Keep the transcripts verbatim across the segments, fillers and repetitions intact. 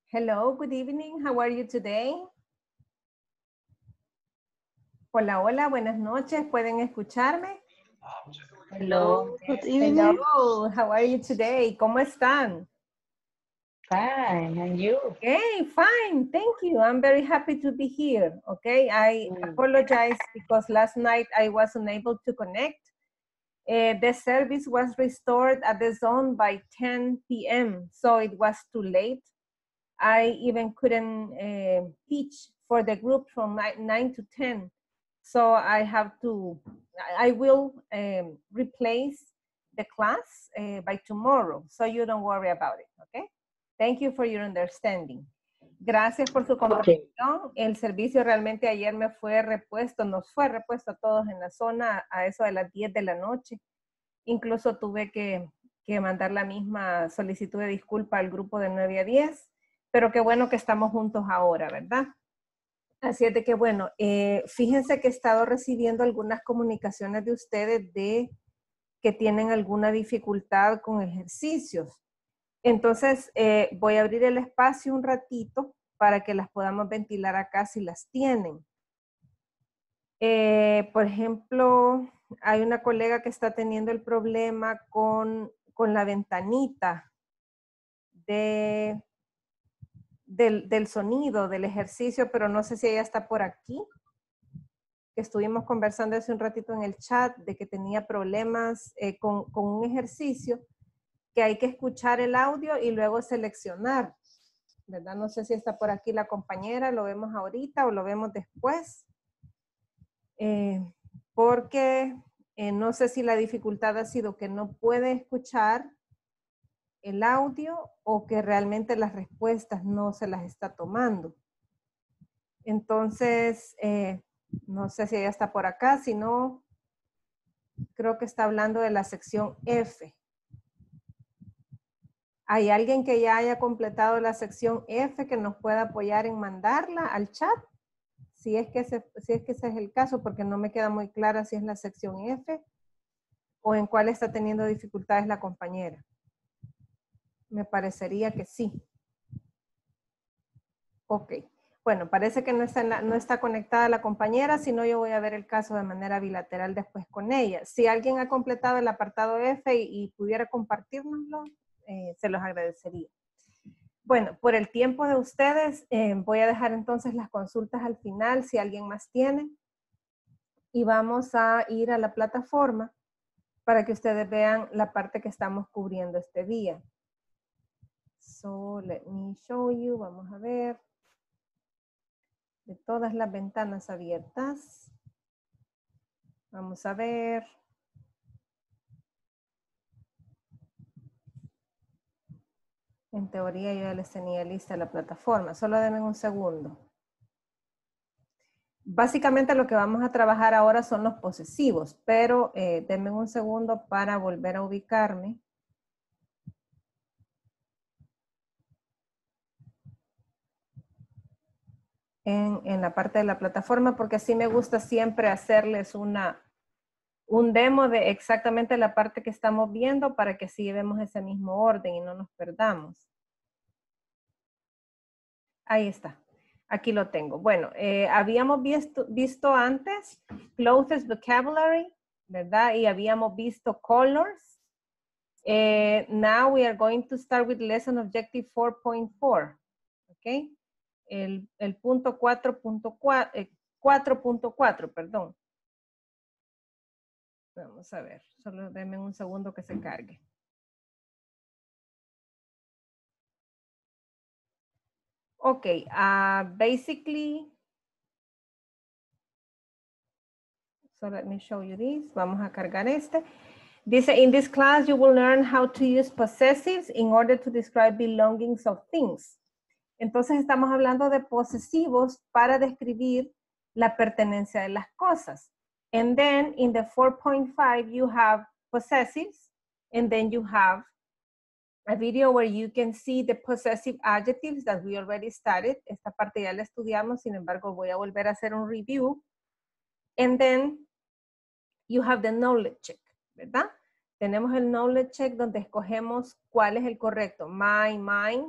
Hello, good evening. How are you today? Hola, hola, buenas noches. ¿Pueden escucharme? Hello, good evening. Hello, how are you today? ¿Cómo están? Fine, and you? Okay, fine. Thank you. I'm very happy to be here. Okay, I Mm. apologize because last night I was unable to connect. Uh, the service was restored at the zone by ten p m so it was too late. I even couldn't uh, teach for the group from nine to ten. So I have to, I will um, replace the class uh, by tomorrow. So you don't worry about it, okay? Thank you for your understanding. Gracias por su comprensión. Okay. El servicio realmente ayer me fue repuesto, nos fue repuesto a todos en la zona a eso de las diez de la noche. Incluso tuve que, que mandar la misma solicitud de disculpa al grupo de nueve a diez. Pero qué bueno que estamos juntos ahora, ¿verdad? Así es de que, bueno, eh, fíjense que he estado recibiendo algunas comunicaciones de ustedes de que tienen alguna dificultad con ejercicios. Entonces, eh, voy a abrir el espacio un ratito para que las podamos ventilar acá si las tienen. Eh, por ejemplo, hay una colega que está teniendo el problema con, con la ventanita de... Del, del sonido, del ejercicio, pero no sé si ella está por aquí. Que estuvimos conversando hace un ratito en el chat de que tenía problemas eh, con, con un ejercicio que hay que escuchar el audio y luego seleccionar, ¿verdad? No sé si está por aquí la compañera, lo vemos ahorita o lo vemos después. Eh, porque eh, no sé si la dificultad ha sido que no puede escuchar el audio o que realmente las respuestas no se las está tomando. Entonces, eh, no sé si ella está por acá, si no, creo que está hablando de la sección F. ¿Hay alguien que ya haya completado la sección F que nos pueda apoyar en mandarla al chat? Si es que ese, si es que ese es el caso, porque no me queda muy clara si es la sección F o en cuál está teniendo dificultades la compañera. Me parecería que sí. Ok. Bueno, parece que no está, la, no está conectada la compañera, sino yo voy a ver el caso de manera bilateral después con ella. Si alguien ha completado el apartado F y, y pudiera compartirnoslo, eh, se los agradecería. Bueno, por el tiempo de ustedes, eh, voy a dejar entonces las consultas al final, si alguien más tiene. Y vamos a ir a la plataforma para que ustedes vean la parte que estamos cubriendo este día. So, let me show you, vamos a ver. De todas las ventanas abiertas. Vamos a ver. En teoría yo ya les tenía lista la plataforma. Solo denme un segundo. Básicamente lo que vamos a trabajar ahora son los posesivos, pero eh, denme un segundo para volver a ubicarme. En, en la parte de la plataforma, porque así me gusta siempre hacerles una, un demo de exactamente la parte que estamos viendo para que así llevemos ese mismo orden y no nos perdamos. Ahí está. Aquí lo tengo. Bueno, eh, habíamos visto, visto antes closest vocabulary, ¿verdad? Y habíamos visto colors. Eh, now we are going to start with lesson objective four point four. ¿Ok? El, el punto cuatro punto cuatro, eh, cuatro punto cuatro, perdón. Vamos a ver, solo denme un segundo que se cargue. Ok, uh, basically, so let me show you this. Vamos a cargar este. Dice, in this class you will learn how to use possessives in order to describe belongings of things. Entonces estamos hablando de posesivos para describir la pertenencia de las cosas. And then in the four point five you have possessives, and then you have a video where you can see the possessive adjectives that we already started. Esta parte ya la estudiamos, sin embargo voy a volver a hacer un review. And then you have the knowledge check, ¿verdad? Tenemos el knowledge check donde escogemos cuál es el correcto, my, mine,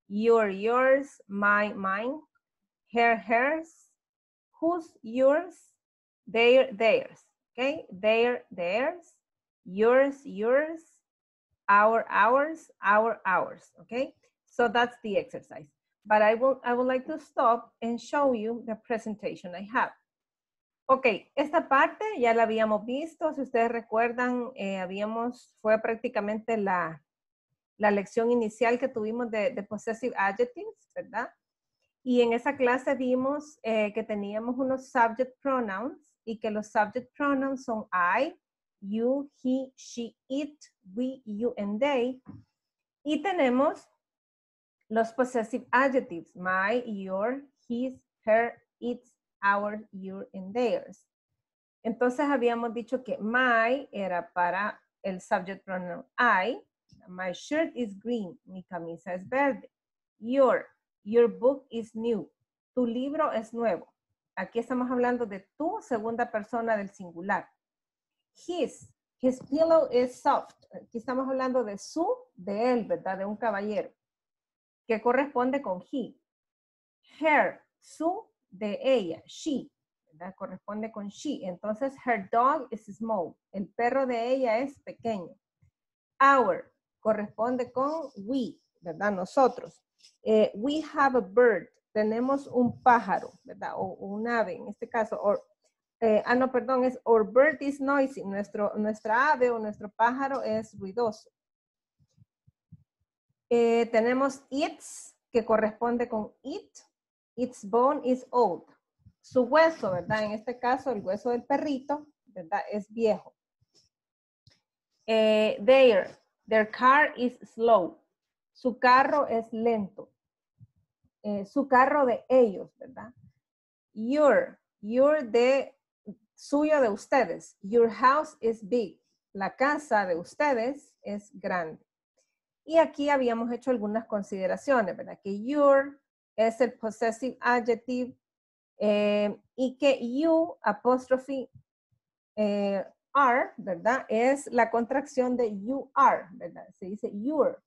your, yours, my, mine, her, hers, whose, yours, their, theirs, okay? Their, theirs, yours, yours, our, ours, our, ours, okay? So that's the exercise. But I will, I would like to stop and show you the presentation I have. Ok, esta parte ya la habíamos visto, si ustedes recuerdan, eh, habíamos, fue prácticamente la, la lección inicial que tuvimos de, de possessive adjectives, ¿verdad? Y en esa clase vimos eh, que teníamos unos subject pronouns y que los subject pronouns son I, you, he, she, it, we, you, and they. Y tenemos los possessive adjectives, my, your, his, her, its, our, your, and theirs. Entonces habíamos dicho que my era para el subject pronoun I. My shirt is green. Mi camisa es verde. Your, your book is new. Tu libro es nuevo. Aquí estamos hablando de tu segunda persona del singular. His, his pillow is soft. Aquí estamos hablando de su, de él, ¿verdad? De un caballero. Que corresponde con he. Her, su, de ella, she, ¿verdad? Corresponde con she. Entonces, her dog is small. El perro de ella es pequeño. Our, corresponde con we, ¿verdad? Nosotros. Eh, we have a bird. Tenemos un pájaro, ¿verdad? O, o un ave, en este caso. Or, eh, ah, no, perdón, es our bird is noisy. Nuestro, nuestra ave o nuestro pájaro es ruidoso. Eh, tenemos its, que corresponde con it. Its bone is old. Su hueso, ¿verdad? En este caso, el hueso del perrito, ¿verdad? Es viejo. Eh, their, their car is slow. Su carro es lento. Eh, su carro de ellos, ¿verdad? Your, your de suyo de ustedes. Your house is big. La casa de ustedes es grande. Y aquí habíamos hecho algunas consideraciones, ¿verdad? Que your es el possessive adjective eh, y que you, apóstrofe eh, are, ¿verdad? Es la contracción de you are, ¿verdad? Se dice your.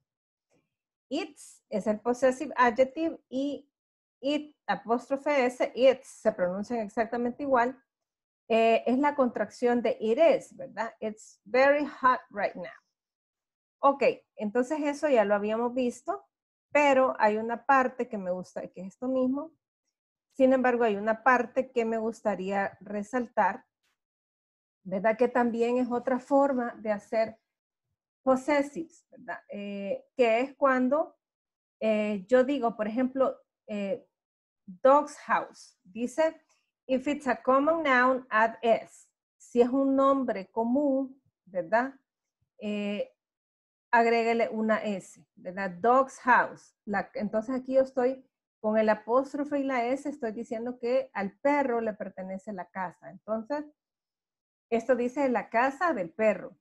Its es el possessive adjective y it, apóstrofe s, its, se pronuncian exactamente igual. Eh, es la contracción de it is, ¿verdad? It's very hot right now. Ok, entonces eso ya lo habíamos visto, pero hay una parte que me gusta, que es esto mismo. Sin embargo, hay una parte que me gustaría resaltar, ¿verdad? Que también es otra forma de hacer possessives, ¿verdad? Eh, que es cuando eh, yo digo, por ejemplo, eh, dog's house. Dice, if it's a common noun, add s. Si es un nombre común, ¿verdad? Eh, agréguele una S, ¿verdad? Dog's house. La, entonces aquí yo estoy con el apóstrofe y la S, estoy diciendo que al perro le pertenece la casa. Entonces, esto dice la casa del perro.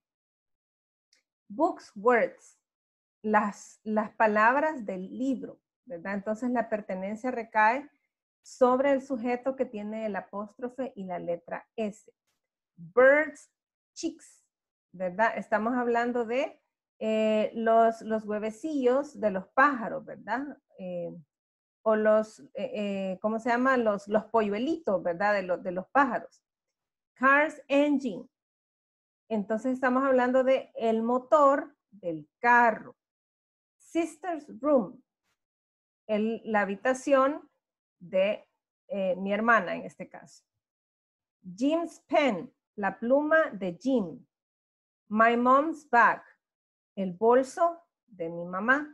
Books, words. Las, las palabras del libro, ¿verdad? Entonces la pertenencia recae sobre el sujeto que tiene el apóstrofe y la letra S. Birds, chicks, ¿verdad? Estamos hablando de Eh, los, los huevecillos de los pájaros, ¿verdad? Eh, o los, eh, eh, ¿cómo se llama? Los, los polluelitos, ¿verdad? De, lo, de los pájaros. Cars engine. Entonces estamos hablando de el motor del carro. Sister's room. El, la habitación de eh, mi hermana en este caso. Jim's pen. La pluma de Jim. My mom's bag. El bolso de mi mamá.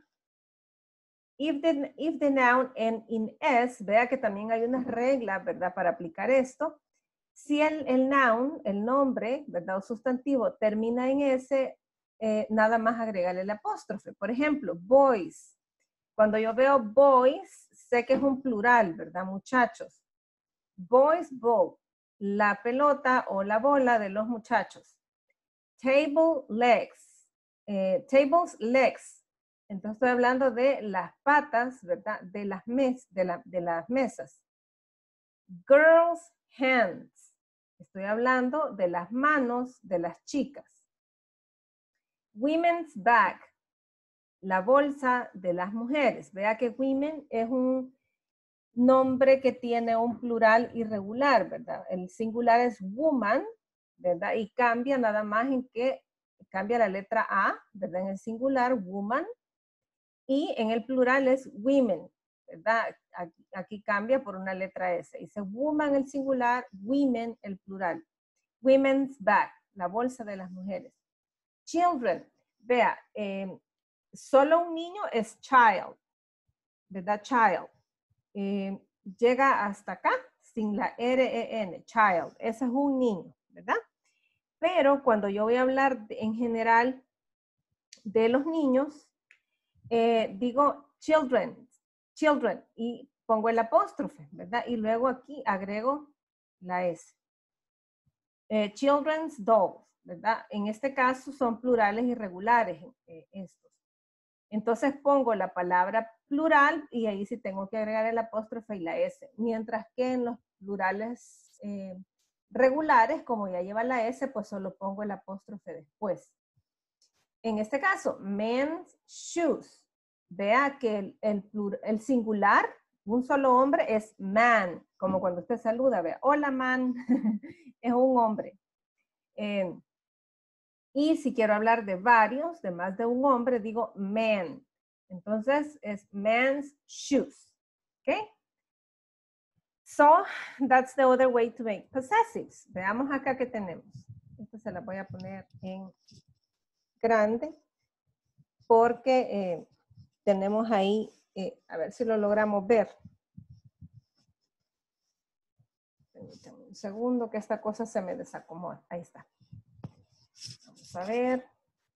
If the, if the noun end in S, vea que también hay unas reglas, ¿verdad? Para aplicar esto. Si el, el noun, el nombre, ¿verdad? O sustantivo termina en S, eh, nada más agregarle el apóstrofe. Por ejemplo, boys. Cuando yo veo boys, sé que es un plural, ¿verdad? Muchachos. Boys ball. La pelota o la bola de los muchachos. Table legs. Eh, tables, legs. Entonces estoy hablando de las patas, ¿verdad? De las, mes, de, la, de las mesas. Girls, hands. Estoy hablando de las manos de las chicas. Women's bag. la bolsa de las mujeres. Vea que women es un nombre que tiene un plural irregular, ¿verdad? El singular es woman, ¿verdad? Y cambia nada más en que cambia la letra A, ¿verdad? En el singular, woman, y en el plural es women, ¿verdad? Aquí, aquí cambia por una letra S. Dice woman el singular, women el plural. Women's bag, la bolsa de las mujeres. Children, vea, eh, solo un niño es child, ¿verdad? Child. Eh, llega hasta acá sin la R E N, child. Ese es un niño, ¿verdad? Pero cuando yo voy a hablar de, en general de los niños, eh, digo children, children, y pongo el apóstrofe, ¿verdad? Y luego aquí agrego la S. Eh, children's dolls, ¿verdad? En este caso son plurales irregulares eh, estos. Entonces pongo la palabra plural y ahí sí tengo que agregar el apóstrofe y la S. Mientras que en los plurales eh, regulares, como ya lleva la S, pues solo pongo el apóstrofe después. En este caso, men's shoes. Vea que el, el, plur, el singular, un solo hombre, es man. Como cuando usted saluda, vea, hola man, es un hombre. Eh, y si quiero hablar de varios, de más de un hombre, digo man. Entonces es men's shoes. ¿Ok? So, that's the other way to make possessives. Veamos acá qué tenemos. Esto se la voy a poner en grande porque eh, tenemos ahí, eh, a ver si lo logramos ver. Permítanme un segundo que esta cosa se me desacomoda. Ahí está. Vamos a ver.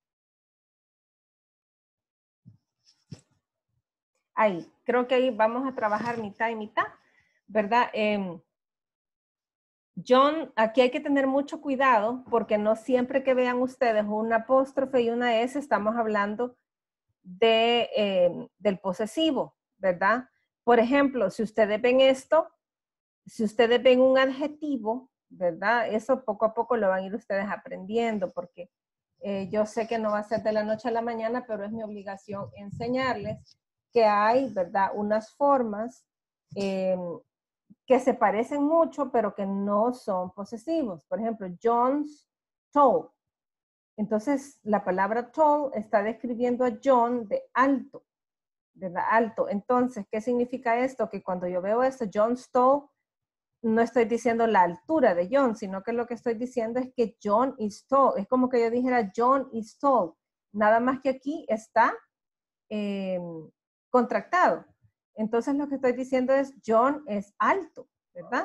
Ahí, creo que ahí vamos a trabajar mitad y mitad, ¿verdad? Eh, John, aquí hay que tener mucho cuidado porque no siempre que vean ustedes un apóstrofe y una S estamos hablando de, eh, del posesivo, ¿verdad? Por ejemplo, si ustedes ven esto, si ustedes ven un adjetivo, ¿verdad? Eso poco a poco lo van a ir ustedes aprendiendo porque eh, yo sé que no va a ser de la noche a la mañana, pero es mi obligación enseñarles que hay, ¿verdad? Unas formas eh, que se parecen mucho, pero que no son posesivos. Por ejemplo, John's tall. Entonces, la palabra tall está describiendo a John de alto, ¿verdad? Alto. Entonces, ¿qué significa esto? Que cuando yo veo esto, John's tall, no estoy diciendo la altura de John, sino que lo que estoy diciendo es que John is tall. Es como que yo dijera John is tall. Nada más que aquí está eh, contractado. Entonces lo que estoy diciendo es John es alto, ¿verdad?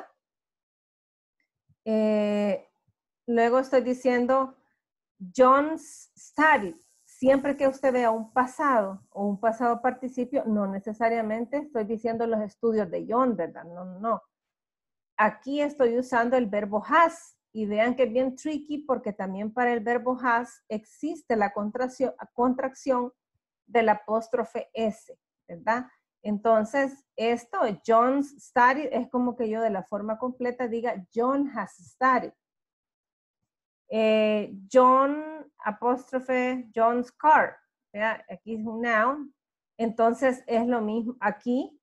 Eh, luego estoy diciendo John's studied. Siempre que usted vea un pasado o un pasado participio, no necesariamente estoy diciendo los estudios de John, ¿verdad? No, no, no. Aquí estoy usando el verbo has y vean que es bien tricky porque también para el verbo has existe la contracción, contracción del apóstrofe S, ¿verdad? Entonces, esto, John's studied, es como que yo de la forma completa diga John has studied. Eh, John, apóstrofe, John's car, ¿verdad? Aquí es un noun. Entonces, es lo mismo aquí.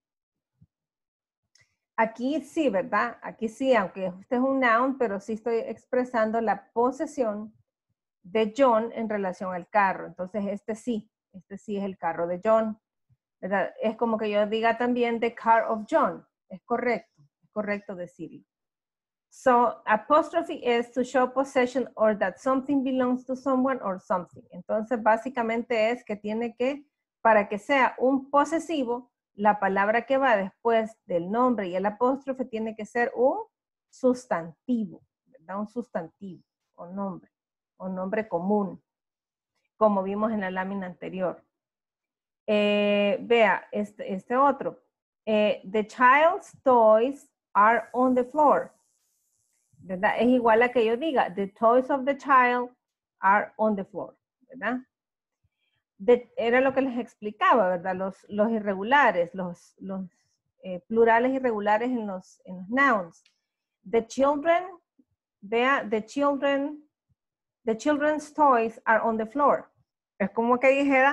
Aquí sí, ¿verdad? Aquí sí, aunque este es un noun, pero sí estoy expresando la posesión de John en relación al carro. Entonces, este sí, este sí es el carro de John, ¿verdad? Es como que yo diga también the car of John. Es correcto, es correcto decirlo. So, apostrophe is to show possession or that something belongs to someone or something. Entonces, básicamente es que tiene que, para que sea un posesivo, la palabra que va después del nombre y el apóstrofe tiene que ser un sustantivo, ¿verdad? Un sustantivo o nombre, o nombre común, como vimos en la lámina anterior. Eh, vea, este, este otro. Eh, the child's toys are on the floor. ¿Verdad? Es igual a que yo diga, the toys of the child are on the floor, ¿verdad? De, era lo que les explicaba, ¿verdad? Los, los irregulares, los, los eh, plurales irregulares en los, en los nouns. The children, vea, the children, the children's toys are on the floor. Es como que dijera,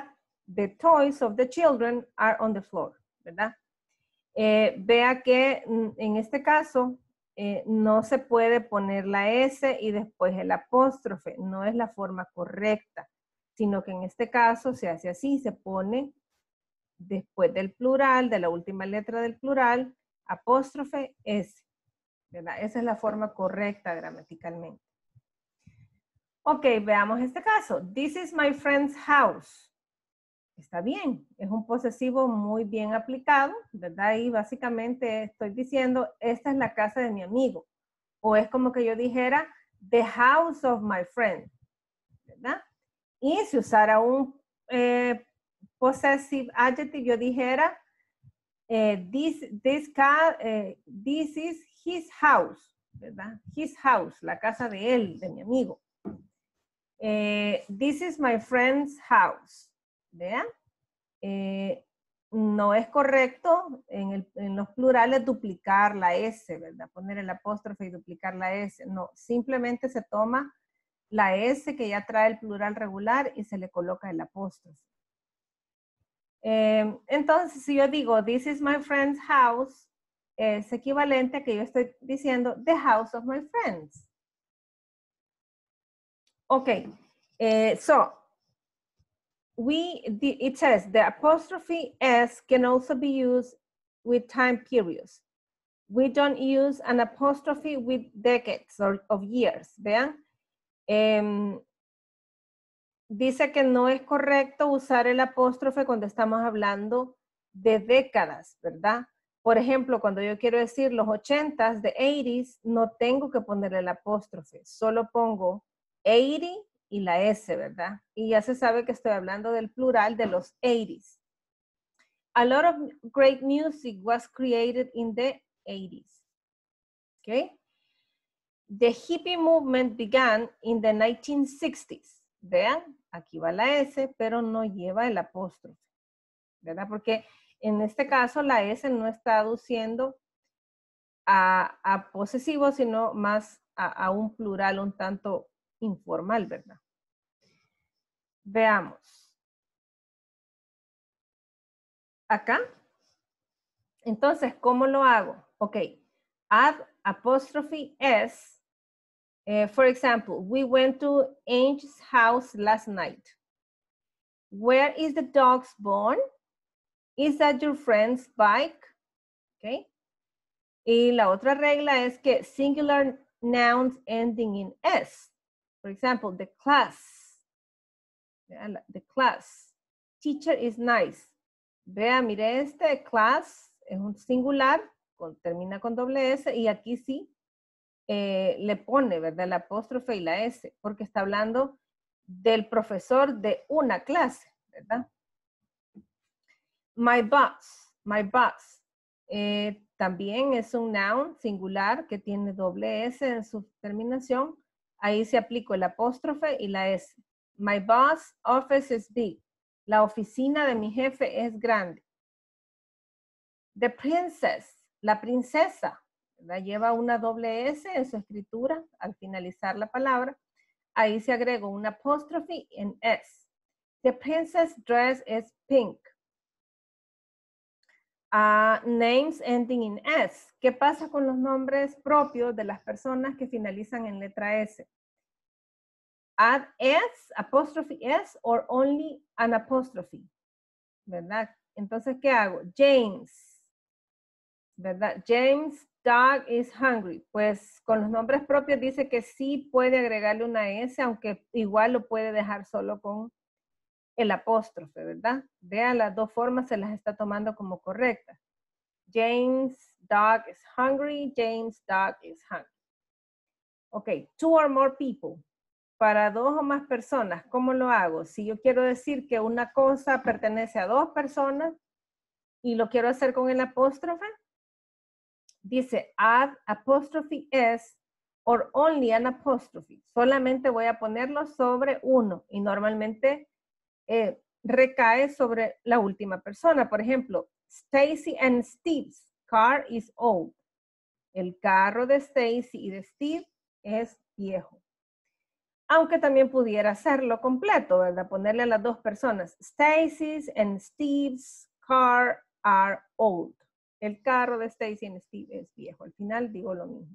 the toys of the children are on the floor, ¿verdad? Eh, vea que en este caso eh, no se puede poner la S y después el apóstrofe, no es la forma correcta, sino que en este caso se hace así, se pone después del plural, de la última letra del plural, apóstrofe S, ¿verdad? Esa es la forma correcta gramaticalmente. Ok, veamos este caso. This is my friend's house. Está bien, es un posesivo muy bien aplicado, ¿verdad? Y básicamente estoy diciendo, esta es la casa de mi amigo. O es como que yo dijera, the house of my friend, ¿verdad? Y si usara un eh, possessive adjective, yo dijera, eh, this, this, car, eh, this is his house, ¿verdad? His house, la casa de él, de mi amigo. Eh, this is my friend's house, ¿vean? Eh, no es correcto en, el, en los plurales duplicar la S, ¿verdad? Poner el apóstrofe y duplicar la S. No, simplemente se toma la S que ya trae el plural regular y se le coloca el apóstrofe. Eh, entonces, si yo digo, this is my friend's house, es equivalente a que yo estoy diciendo, the house of my friends. Okay, uh, so we, the, it says the apostrophe S can also be used with time periods. We don't use an apostrophe with decades or of years, vean. Um, dice que no es correcto usar el apóstrofe cuando estamos hablando de décadas, ¿verdad? Por ejemplo, cuando yo quiero decir los ochentas, de eighties, no tengo que poner el apóstrofe, solo pongo eighty y la S, ¿verdad? Y ya se sabe que estoy hablando del plural de los eighties. A lot of great music was created in the eighties. Okay? The hippie movement began in the nineteen sixties. Vean, aquí va la S, pero no lleva el apóstrofe, ¿verdad? Porque en este caso la S no está aduciendo a, a posesivo, sino más a, a un plural un tanto informal, ¿verdad? Veamos. Acá. Entonces, ¿cómo lo hago? Ok. Add apostrophe S. Uh, for example, we went to Ange's house last night. Where is the dog's bone? Is that your friend's bike? Okay. Y la otra regla es que singular nouns ending in S. For example, the class. The class. Teacher is nice. Vea, mire este, class es un singular, con, termina con doble S y aquí sí eh, le pone, ¿verdad? El apóstrofe y la S, porque está hablando del profesor de una clase, ¿verdad? My boss, my boss. Eh, también es un noun singular que tiene doble S en su terminación. Ahí se aplicó el apóstrofe y la S. My boss office is big. La oficina de mi jefe es grande. The princess, la princesa, ¿verdad? Lleva una doble S en su escritura al finalizar la palabra. Ahí se agregó un apóstrofe en S. The princess dress is pink. Uh, names ending in S. ¿Qué pasa con los nombres propios de las personas que finalizan en letra S? Add S, apostrophe S, or only an apostrophe, ¿verdad? Entonces, ¿qué hago? James, ¿verdad? James' dog is hungry. Pues con los nombres propios dice que sí puede agregarle una S, aunque igual lo puede dejar solo con el apóstrofe, ¿verdad? Vean, las dos formas se las está tomando como correctas. James' dog is hungry. James' dog is hungry. Ok, two or more people. Para dos o más personas, ¿cómo lo hago? Si yo quiero decir que una cosa pertenece a dos personas y lo quiero hacer con el apóstrofe, dice add apostrophe S or only an apostrophe. Solamente voy a ponerlo sobre uno y normalmente eh, recae sobre la última persona. Por ejemplo, Stacy and Steve's car is old. El carro de Stacy y de Steve es viejo. Aunque también pudiera hacerlo completo, ¿verdad? Ponerle a las dos personas. Stacy's and Steve's car are old. El carro de Stacy y Steve es viejo. Al final digo lo mismo.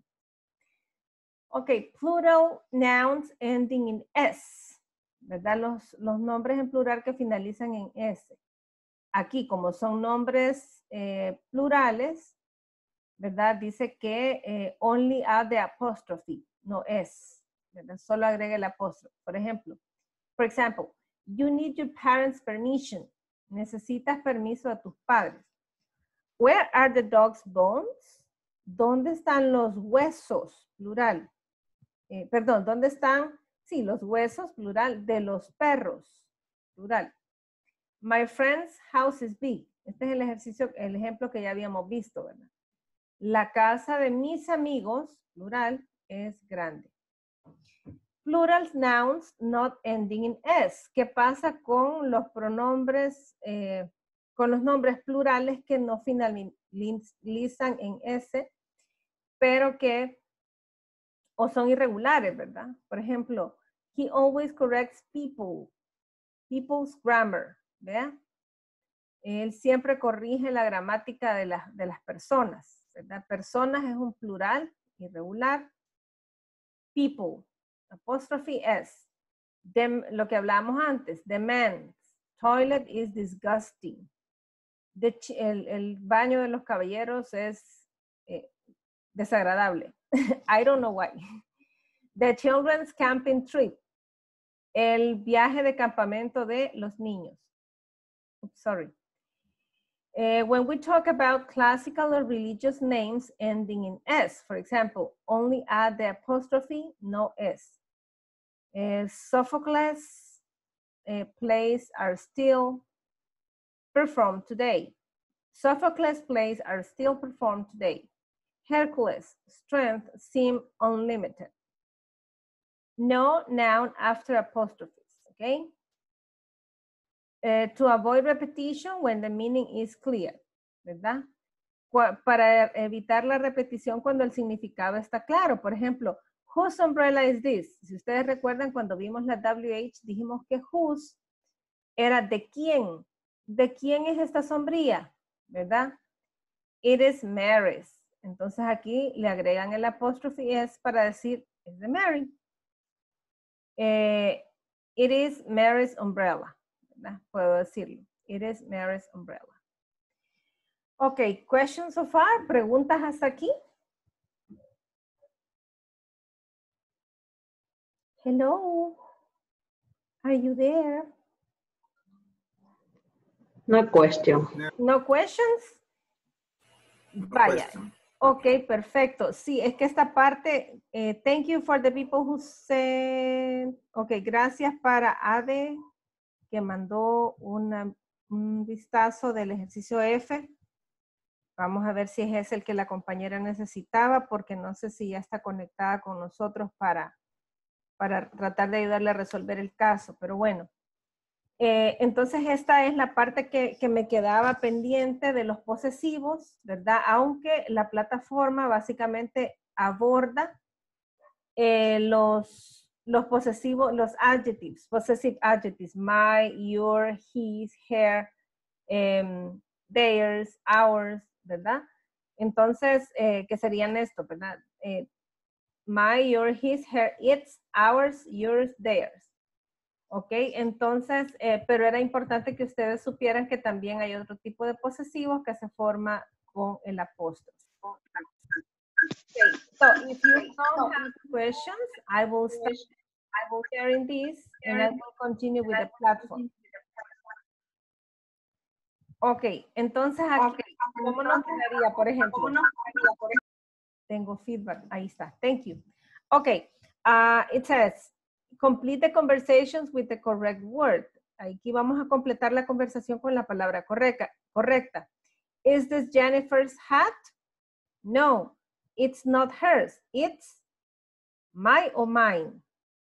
Ok, plural nouns ending in S. ¿Verdad? Los, los nombres en plural que finalizan en S. Aquí, como son nombres eh, plurales, ¿verdad? Dice que eh, only add the apostrophe, no S, ¿verdad? Solo agrega el apóstrofe. Por ejemplo, for example, you need your parents' permission. Necesitas permiso de tus padres. Where are the dog's bones? ¿Dónde están los huesos? Plural. Eh, perdón, ¿dónde están? Sí, los huesos, plural, de los perros. Plural. My friend's house is big. Este es el ejercicio, el ejemplo que ya habíamos visto, ¿verdad? La casa de mis amigos, plural, es grande. Plural nouns not ending in S. ¿Qué pasa con los pronombres, eh, con los nombres plurales que no finalizan en S, pero que o son irregulares, ¿verdad? Por ejemplo, he always corrects people, people's grammar, ¿verdad? Él siempre corrige la gramática de, la, de las personas, ¿verdad? Personas es un plural irregular. People, apóstrofe S. Them, lo que hablamos antes, the men's toilet is disgusting. The, el, el baño de los caballeros es eh, desagradable. I don't know why. The children's camping trip. El viaje de campamento de los niños. Oops, sorry. Uh, when we talk about classical or religious names ending in S, for example, only add the apostrophe, no S. Uh, Sophocles uh, plays are still performed today. Sophocles plays are still performed today. Hercules' strength seem unlimited. No noun after apostrophes, okay? Uh, to avoid repetition when the meaning is clear, ¿verdad? Para evitar la repetición cuando el significado está claro. Por ejemplo, whose umbrella is this? Si ustedes recuerdan cuando vimos la W H, dijimos que whose era de quién. ¿De quién es esta sombría? ¿Verdad? It is Mary's. Entonces aquí le agregan el apóstrofe S para decir es de Mary. Eh, it is Mary's umbrella. ¿Verdad? Puedo decirlo. It is Mary's umbrella. Ok, questions so far? ¿Preguntas hasta aquí? Hello. Are you there? No question. No questions? No Vaya. question. Ok, perfecto. Sí, es que esta parte, eh, thank you for the people who said, ok, gracias para Ade, que mandó una, un vistazo del ejercicio F. Vamos a ver si es ese el que la compañera necesitaba, porque no sé si ya está conectada con nosotros para, para tratar de ayudarle a resolver el caso, pero bueno. Eh, entonces esta es la parte que, que me quedaba pendiente de los posesivos, ¿verdad? Aunque la plataforma básicamente aborda eh, los, los posesivos, los adjectives, possessive adjectives, my, your, his, her, um, theirs, ours, ¿verdad? Entonces, eh, ¿qué serían esto, verdad? Eh, my, your, his, her, its, ours, yours, theirs. Ok, entonces, eh, pero era importante que ustedes supieran que también hay otro tipo de posesivos que se forma con el apóstrofe. Okay, so if you don't have questions, I will start I will sharing this and I will continue with the platform. Ok, entonces aquí, ¿cómo nos quedaría, por ejemplo? Tengo feedback, ahí está, thank you. Ok, uh, it says, complete the conversations with the correct word. Aquí vamos a completar la conversación con la palabra correcta. correcta. Is this Jennifer's hat? No, it's not hers. It's my or mine.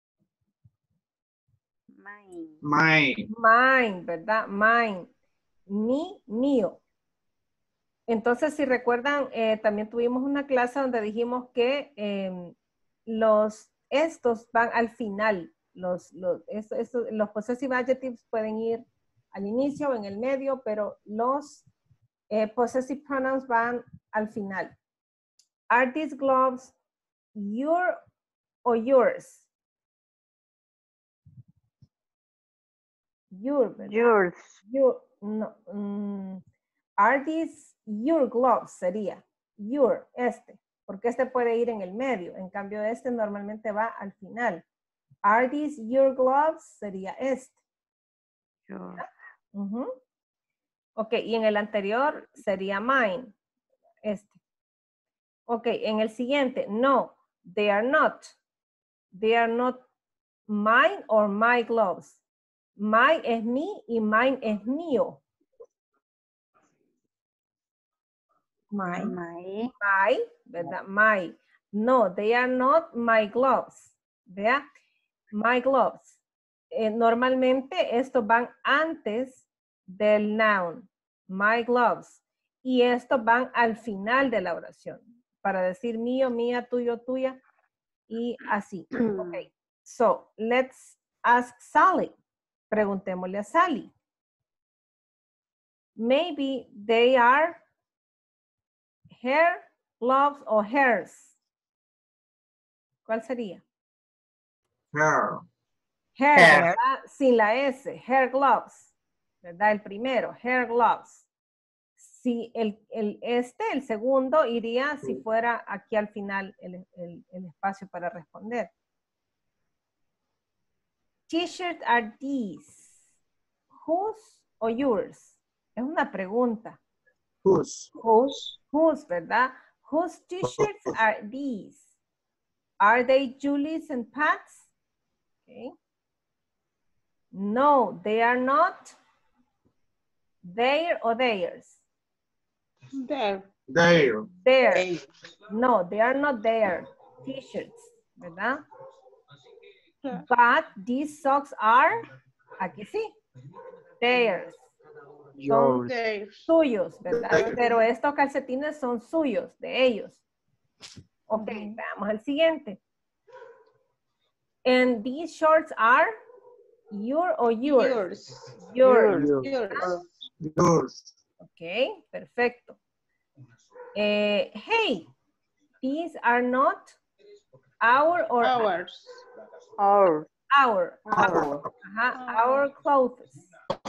Mine. Mine. Mine, ¿verdad? Mine. Mi, mío. Entonces, si recuerdan, eh, también tuvimos una clase donde dijimos que eh, los, estos van al final. Los, los, esto, esto, los possessive adjectives pueden ir al inicio o en el medio, pero los eh, possessive pronouns van al final. Are these gloves your or yours? Your, ¿verdad? Yours. Your, no, mm, are these your gloves? Sería your, este, porque este puede ir en el medio. En cambio, este normalmente va al final. Are these your gloves? Sería este. Yours. Uh-huh. Ok, y en el anterior sería mine. Este. Ok, en el siguiente, no, they are not. They are not mine or my gloves. My es mi y mine es mío. My. My. My, ¿verdad? My. No, they are not my gloves. ¿Vea? My gloves. Eh, normalmente estos van antes del noun. My gloves. Y estos van al final de la oración. Para decir mío, mía, tuyo, tuya. Y así. Ok. So, let's ask Sally. Preguntémosle a Sally. Maybe they are her gloves or hers. ¿Cuál sería? Her. Her, Her. ¿verdad? Sin la S. Her gloves. ¿Verdad? El primero. Her gloves. Si el, el este, el segundo, iría si fuera aquí al final el, el, el espacio para responder. T-shirts are these. Whose or yours? Es una pregunta. Whose. Whose. Whose, ¿verdad? Whose t-shirts are these? Are they Julie's and Pat's? Okay. No, they are not. Their or theirs? There. There. Their. No, they are not their t-shirts, ¿verdad? But these socks are, aquí sí, theirs. Son Yours. suyos, ¿verdad? Theirs. Pero estos calcetines son suyos, de ellos. Ok, Ujú. veamos el siguiente. And these shorts are your or yours? Yours. Yours. Yours. Yours. Yours. Ok, perfecto. Eh, hey, these are not our or Ours. Our. our. Our. Ajá, our clothes.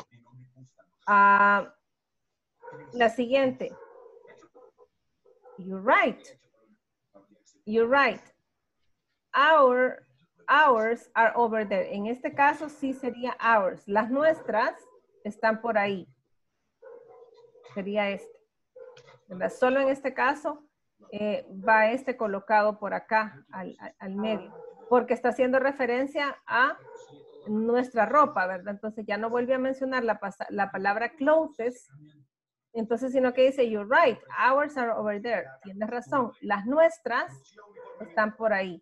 Ah, la siguiente. You're right. You're right. Our, ours are over there. En este caso sí sería ours. Las nuestras están por ahí. Sería este. ¿Verdad? Solo en este caso eh, va este colocado por acá al, al, al medio. Porque está haciendo referencia a nuestra ropa, ¿verdad? Entonces ya no vuelve a mencionar la, la palabra clothes. Entonces, sino que dice, you're right, ours are over there. Tienes razón, las nuestras están por ahí.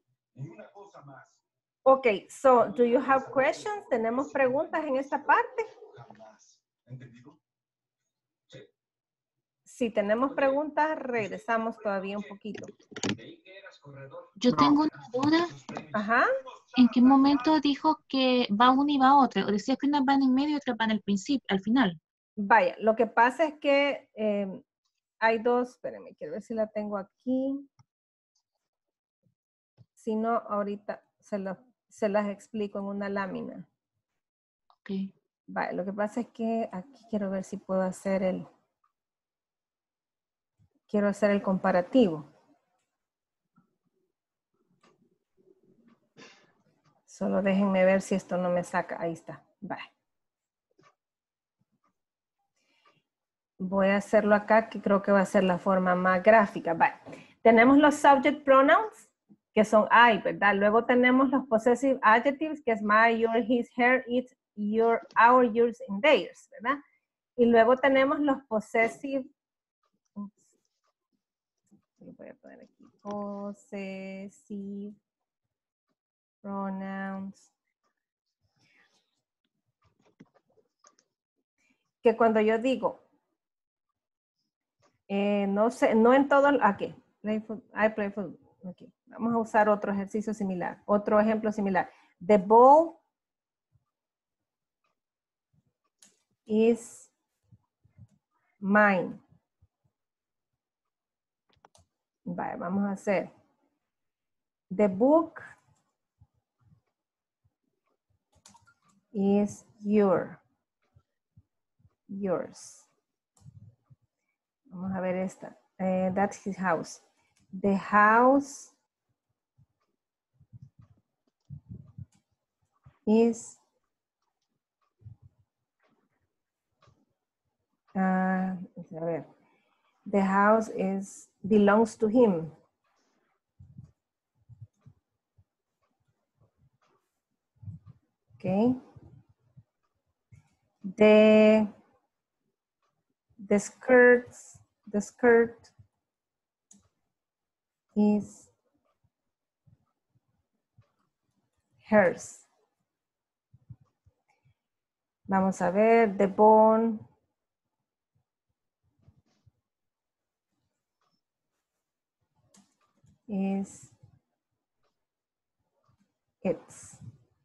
Ok, so, do you have questions? ¿Tenemos preguntas en esta parte? Si tenemos preguntas, regresamos todavía un poquito. Yo No. tengo una duda. Ajá. ¿En qué momento dijo que va una y va otra? O decía que una va en el medio y otra va en el principio, al final. Vaya, lo que pasa es que eh, hay dos, espérenme, quiero ver si la tengo aquí. Si no, ahorita se, lo, se las explico en una lámina. Ok. Vaya, lo que pasa es que aquí quiero ver si puedo hacer el, quiero hacer el comparativo. Solo déjenme ver si esto no me saca. Ahí está. Vaya. Voy a hacerlo acá, que creo que va a ser la forma más gráfica. Vaya. Tenemos los subject pronouns, que son I, ¿verdad? Luego tenemos los possessive adjectives, que es my, your, his, her, it, your, our, yours, and theirs, ¿verdad? Y luego tenemos los possessive, oops, lo voy a poner aquí, possessive pronouns. Que cuando yo digo, eh, no sé, no en todo, aquí, play food, I play food. Okay. Vamos a usar otro ejercicio similar, otro ejemplo similar. The ball is mine. Vale, vamos a hacer. The book is your, yours. Vamos a ver esta. Uh, that's his house. The house is uh, a ver. The house is belongs to him. Okay. The the skirts, the skirt is hers. Vamos a ver, the bone is its.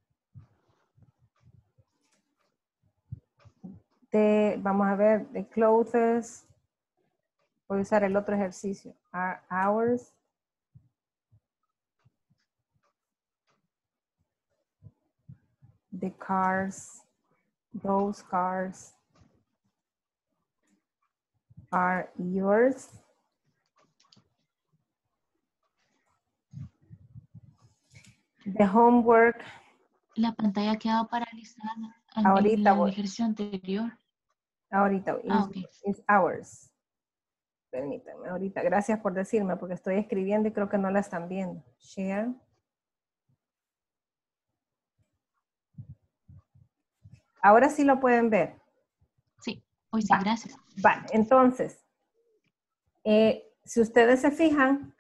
De, vamos a ver, the clothes, voy a usar el otro ejercicio, are ours. The cars, those cars are yours. The homework. La pantalla ha quedado paralizada en Ahorita el voy. ejercicio anterior. Ahorita, is, Ah, ok. is ours. Permítanme, ahorita. Gracias por decirme, porque estoy escribiendo y creo que no la están viendo. Share. Ahora sí lo pueden ver. Sí, hoy sí, Vale. gracias. Vale, entonces, eh, si ustedes se fijan,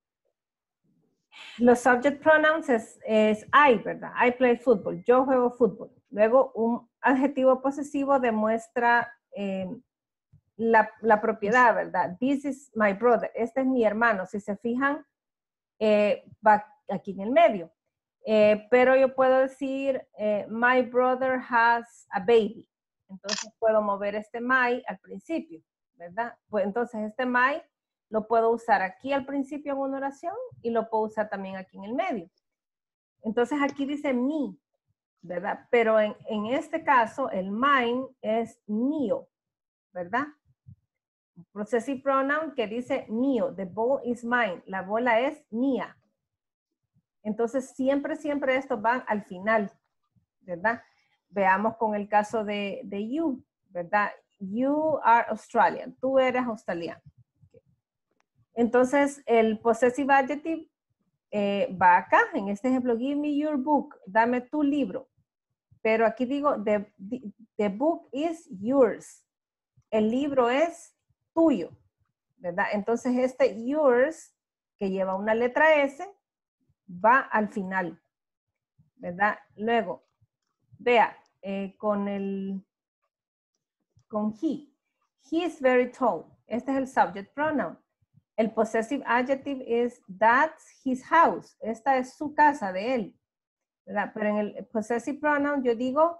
los subject pronouns es, es I, ¿verdad? I play football, yo juego fútbol. Luego, un adjetivo posesivo demuestra eh, la, la propiedad, ¿verdad? This is my brother, este es mi hermano. Si se fijan, eh, va aquí en el medio. Eh, pero yo puedo decir, eh, my brother has a baby. Entonces puedo mover este my al principio, ¿verdad? Pues entonces este my lo puedo usar aquí al principio en una oración y lo puedo usar también aquí en el medio. Entonces aquí dice me, ¿verdad? Pero en, en este caso el mine es mío, ¿verdad? Possessive pronoun que dice mío, the ball is mine, la bola es mía. Entonces siempre, siempre estos van al final, ¿verdad? Veamos con el caso de, de you, ¿verdad? You are Australian, tú eres australiano. Entonces, el possessive adjective eh, va acá, en este ejemplo, give me your book, dame tu libro. Pero aquí digo, the, the, the book is yours. El libro es tuyo, ¿verdad? Entonces, este yours, que lleva una letra S, va al final, ¿verdad? Luego, vea, eh, con el, con he. He is very tall. Este es el subject pronoun. El possessive adjective is that's his house. Esta es su casa de él, ¿verdad? Pero en el possessive pronoun yo digo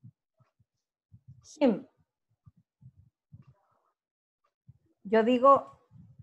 him. Yo digo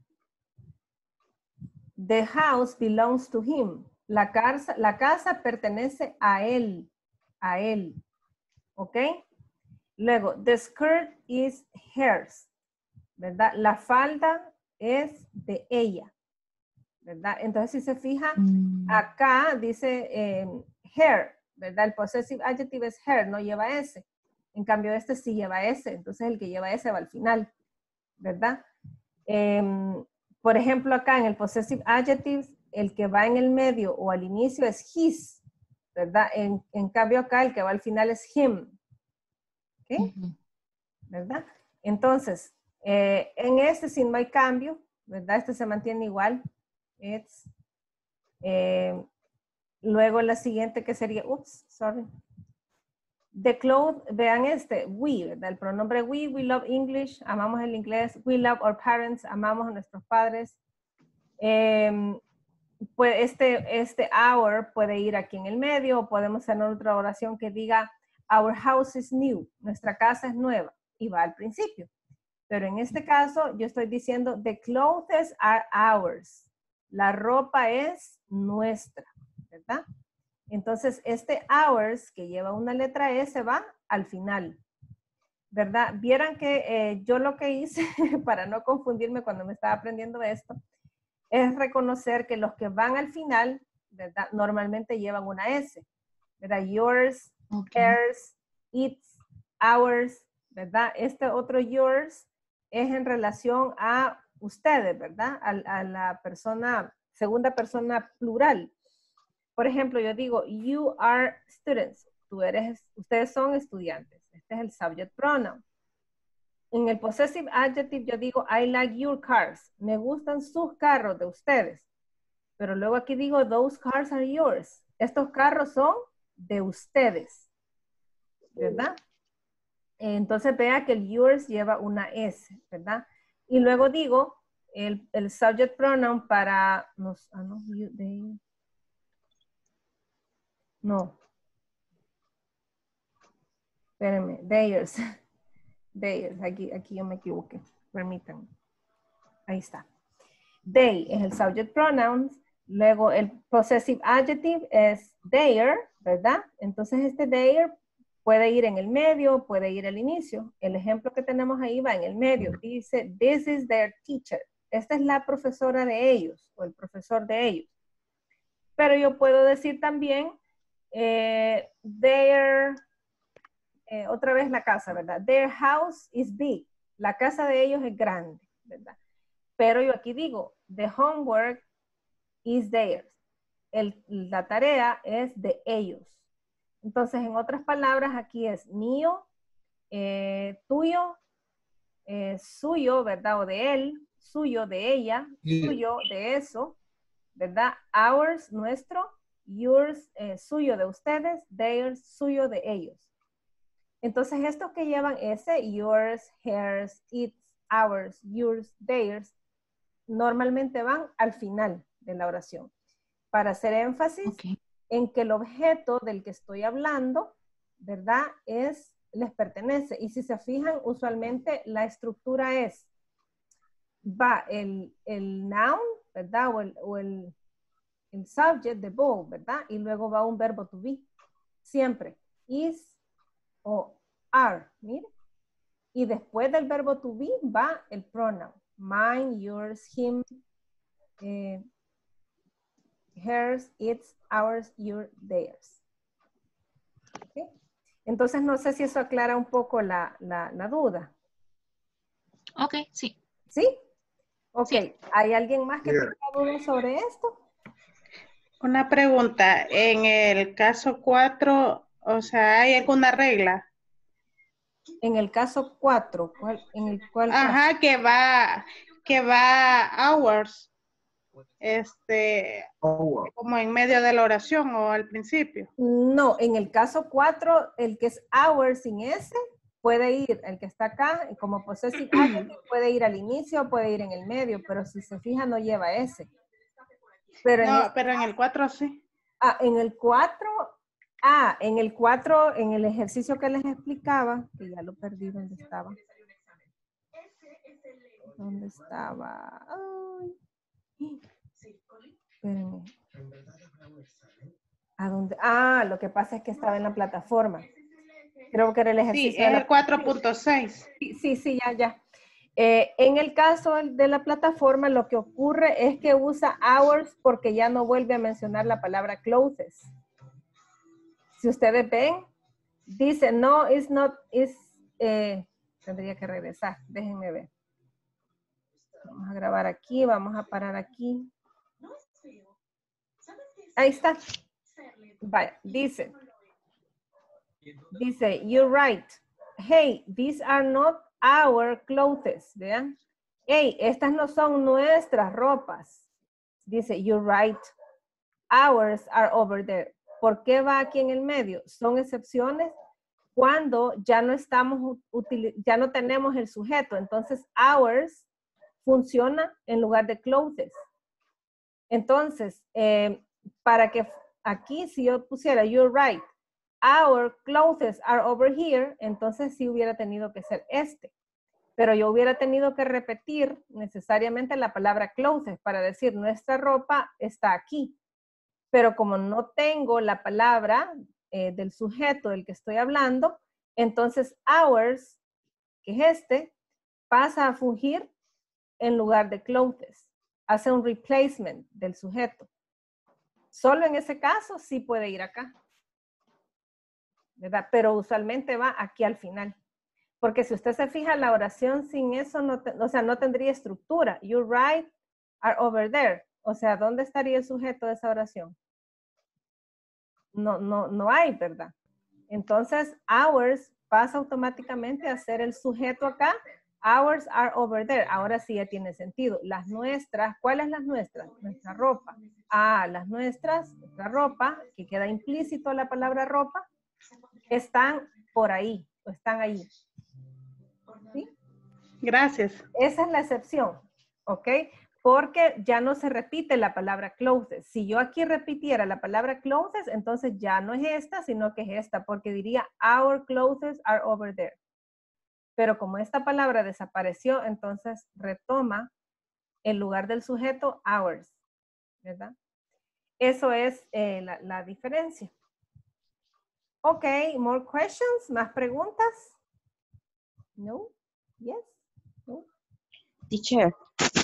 the house belongs to him. La casa, la casa pertenece a él, a él. ¿Ok? Luego, the skirt is hers, ¿verdad? La falda es de ella, ¿verdad? Entonces, si se fija, Mm. acá dice eh, her, ¿verdad? El possessive adjective es her, no lleva S. En cambio, este sí lleva S, entonces el que lleva S va al final, ¿verdad? Eh, por ejemplo, acá en el possessive adjective, el que va en el medio o al inicio es his, ¿verdad? En, en cambio acá el que va al final es him. ¿Ok? Uh-huh. ¿Verdad? Entonces, eh, en este sí no hay cambio, ¿verdad? Este se mantiene igual. It's, eh, luego la siguiente que sería, ups, sorry. The clothes, vean este, we, ¿verdad? El pronombre we, we love English, amamos el inglés. We love our parents, amamos a nuestros padres. Eh, pues este, este our puede ir aquí en el medio, o podemos tener otra oración que diga our house is new, nuestra casa es nueva, y va al principio. Pero en este caso yo estoy diciendo the clothes are ours. La ropa es nuestra, ¿verdad? Entonces este ours que lleva una letra S va al final, ¿verdad? Vieran que eh, yo lo que hice para no confundirme cuando me estaba aprendiendo esto es reconocer que los que van al final, ¿verdad? Normalmente llevan una S, ¿verdad? Yours, Ok. hers, its, ours, ¿verdad? Este otro yours es en relación a ustedes, ¿verdad? A, a la persona, segunda persona plural. Por ejemplo, yo digo, you are students. Tú eres, ustedes son estudiantes. Este es el subject pronoun. En el possessive adjective yo digo, I like your cars. Me gustan sus carros de ustedes. Pero luego aquí digo, those cars are yours. Estos carros son de ustedes. ¿Verdad? Entonces vea que el yours lleva una S, ¿verdad? Y luego digo, el, el subject pronoun para, no, ah, no, you, they, no. Espérenme, theirs. Theirs, aquí, aquí yo me equivoqué. Permítanme. Ahí está. They es el subject pronoun. Luego el possessive adjective es their, ¿verdad? Entonces este their puede ir en el medio, puede ir al inicio. El ejemplo que tenemos ahí va en el medio. Dice, this is their teacher. Esta es la profesora de ellos o el profesor de ellos. Pero yo puedo decir también eh, their, eh, otra vez la casa, ¿verdad? Their house is big. La casa de ellos es grande, ¿verdad? Pero yo aquí digo, the homework is theirs. El, la tarea es de ellos. Entonces, en otras palabras, aquí es mío, eh, tuyo, eh, suyo, ¿verdad? O de él, suyo, de ella, Yeah. suyo, de eso, ¿verdad? Ours, nuestro, yours, eh, suyo de ustedes, theirs, suyo de ellos. Entonces, estos que llevan ese, yours, hers, its, ours, yours, theirs, normalmente van al final de la oración. Para hacer énfasis Ok. en que el objeto del que estoy hablando, ¿verdad? Es, les pertenece. Y si se fijan, usualmente la estructura es, va el, el noun, ¿verdad? O el, o el, el subject de both, ¿verdad? Y luego va un verbo to be. Siempre. Is o are, mire. Y después del verbo to be va el pronoun. Mine, yours, him, eh, hers, its, ours, your, theirs. ¿Okay? Entonces, no sé si eso aclara un poco la, la, la duda. Ok, sí. ¿Sí? Ok. Sí. ¿Hay alguien más que Yeah. tenga dudas sobre esto? Una pregunta, en el caso cuatro, o sea, ¿hay alguna regla? En el caso cuatro, ¿cuál, en el cual Ajá, caso? que va, que va hours, este, Our. como en medio de la oración o al principio. No, en el caso cuatro, el que es our sin S, puede ir, el que está acá, como possessive adjective, puede ir al inicio, puede ir en el medio, pero si se fija no lleva S. Pero en, No, este, pero en el cuatro sí. ah, en el cuatro, ah, en el cuatro, en el ejercicio que les explicaba, que ya lo perdí, ¿dónde estaba? ¿Dónde estaba? Ay. Espérenme. ¿A dónde? Ah, lo que pasa es que estaba en la plataforma. Creo que era el Sí, ejercicio de es la el cuatro punto seis. Sí, sí, sí, ya, ya. Eh, en el caso de la plataforma, lo que ocurre es que usa hours porque ya no vuelve a mencionar la palabra clothes. Si ustedes ven, dice, no, it's not, it's, eh, tendría que regresar, déjenme ver. Vamos a grabar aquí, vamos a parar aquí. Ahí está. Vaya, dice, dice, you're right. Hey, these are not our clothes, ¿vean? Hey, estas no son nuestras ropas. Dice, you're right. Ours are over there. ¿Por qué va aquí en el medio? Son excepciones cuando ya no estamos, ya no tenemos el sujeto. Entonces, ours funciona en lugar de clothes. Entonces, eh, para que aquí, si yo pusiera, you're right, our clothes are over here, entonces sí hubiera tenido que ser este. Pero yo hubiera tenido que repetir necesariamente la palabra clothes para decir, nuestra ropa está aquí. Pero como no tengo la palabra eh, del sujeto del que estoy hablando, entonces ours, que es este, pasa a fungir en lugar de clothes. Hace un replacement del sujeto. Solo en ese caso sí puede ir acá, ¿verdad? Pero usualmente va aquí al final. Porque si usted se fija, la oración sin eso, no te, o sea, no tendría estructura. You right are over there. O sea, ¿dónde estaría el sujeto de esa oración? No, no, no hay, ¿verdad? Entonces, ours pasa automáticamente a ser el sujeto acá. Ours are over there. Ahora sí ya tiene sentido. Las nuestras, ¿cuáles las nuestras? Nuestra ropa. Ah, las nuestras, nuestra ropa, que queda implícito la palabra ropa, están por ahí, o están ahí. ¿Sí? Gracias. Esa es la excepción, ¿ok? Porque ya no se repite la palabra clothes. Si yo aquí repitiera la palabra clothes, entonces ya no es esta, sino que es esta, porque diría our clothes are over there. Pero como esta palabra desapareció, entonces retoma el lugar del sujeto ours, ¿verdad? Eso es eh, la, la diferencia. Ok, more questions, más preguntas. No, yes, no. Teacher,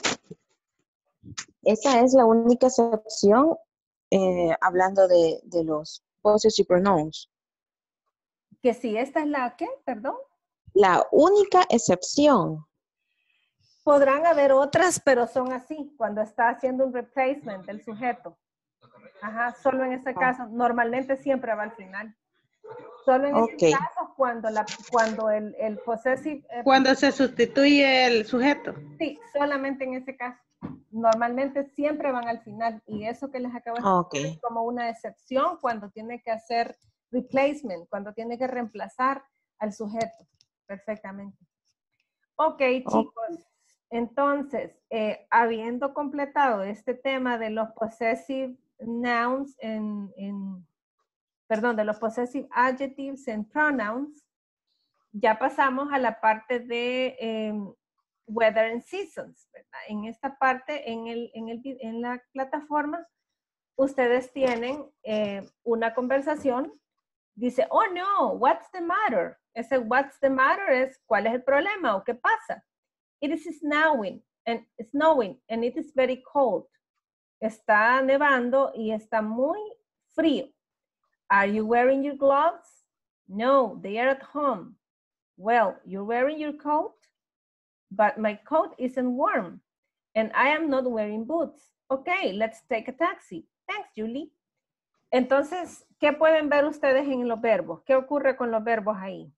esa es la única excepción eh, hablando de, de los possessive pronouns. Que si esta es la ¿qué? Perdón. La única excepción. Podrán haber otras, pero son así, cuando está haciendo un replacement del sujeto. Ajá, solo en ese caso, normalmente siempre va al final. Solo en Ok. ese caso, cuando, la, cuando el, el possessive... eh, Cuando se sustituye el sujeto. sí, solamente en ese caso. Normalmente siempre van al final. Y eso que les acabo de Ok. decir es como una excepción cuando tiene que hacer replacement, cuando tiene que reemplazar al sujeto. Perfectamente. Ok, chicos. Entonces, eh, habiendo completado este tema de los possessive nouns en, en, perdón, de los possessive adjectives en pronouns, ya pasamos a la parte de eh, weather and seasons, ¿verdad? En esta parte, en, el, en, el, en la plataforma, ustedes tienen eh, una conversación. Dice, oh no, what's the matter? Ese what's the matter es cuál es el problema o qué pasa. It is snowing and snowing and it is very cold. Está nevando y está muy frío. Are you wearing your gloves? No, they are at home. Well, you're wearing your coat, but my coat isn't warm and I am not wearing boots. Okay, let's take a taxi. Thanks, Julie. Entonces, ¿qué pueden ver ustedes en los verbos? ¿Qué ocurre con los verbos ahí?